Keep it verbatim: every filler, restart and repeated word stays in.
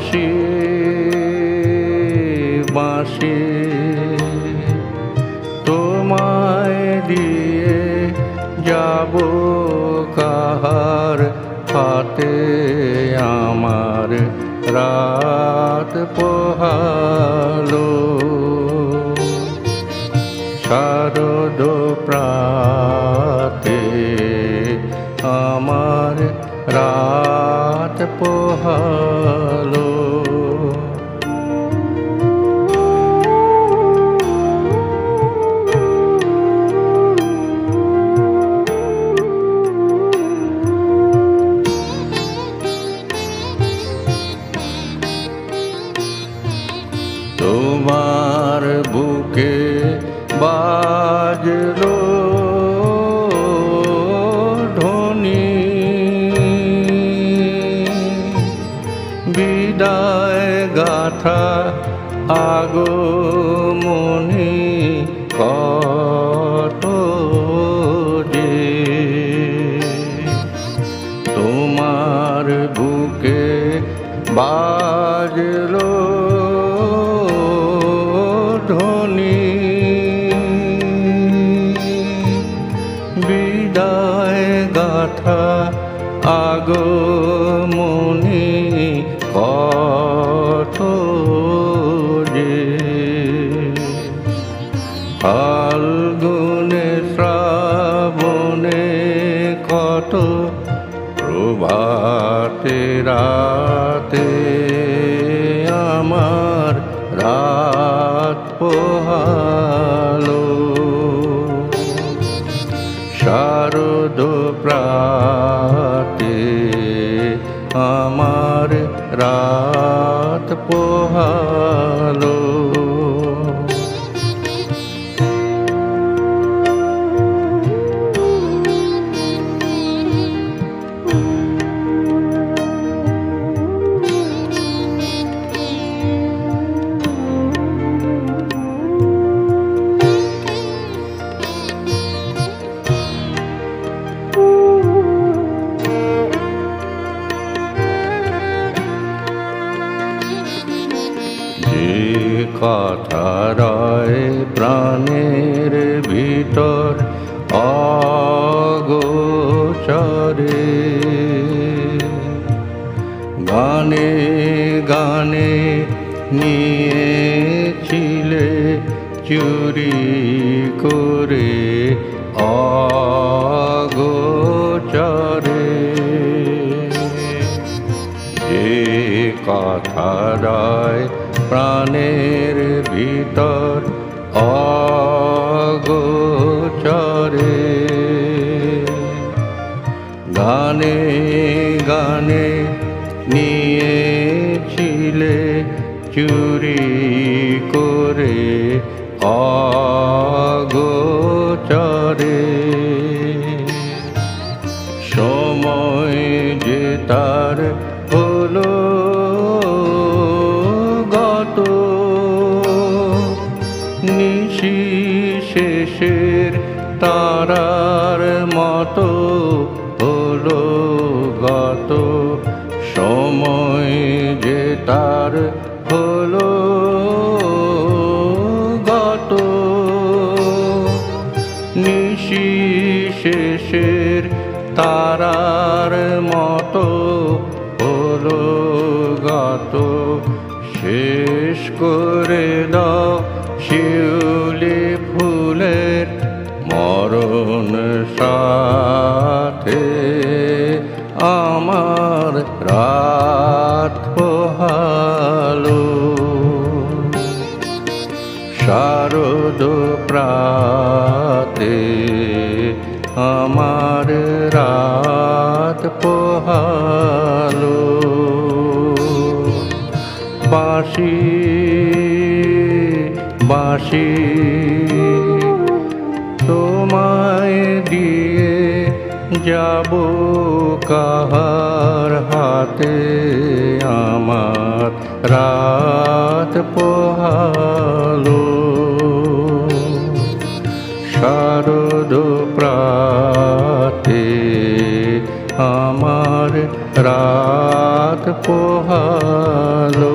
বাঁশি বাঁশি তোমায় দিয়ে যাব কাহার হাতে আমার রাত পোহালো শারদ প্রাতে আমার রাত পোহালো তোমার বুকে বাজলো ধ্বনি বিদায় গাথা আগমনী কত যে তোমার বুকে বাজলো ধ্বনি বিদায় গাথা আগমনী কত যে ফাল্গুনে শ্রাবণে কত প্রভাতে রাতে আমার রাত পোহালো শারদ প্রাতে আমার রাত পোহালো কথা রয় প্রাণের ভিতর অগোচরে গানে গানে নিয়েছিলে চুরি করে অগোচরে যে কথা রয় প্রাণের ভিতর অগোচরে গানে গানে নিয়েছিলে চুরি করে অগোচরে সময় যে তার হলো নিশি শেষের তারার মতো হলো গত সময় যে তার হলো গত নিশি শেষের তারার মতো হলো গত শেষ করে দাও শিউলি ফুলের মরণ সাথে আমার রাত পোহালো শারদ প্রাতে আমার রাত পোহালো বাঁশি বাঁশি তোমায় দিয়ে যাব কাহার হাতে আমার রাত পোহালো শারদ প্রাতে আমার রাত রাত পোহালো।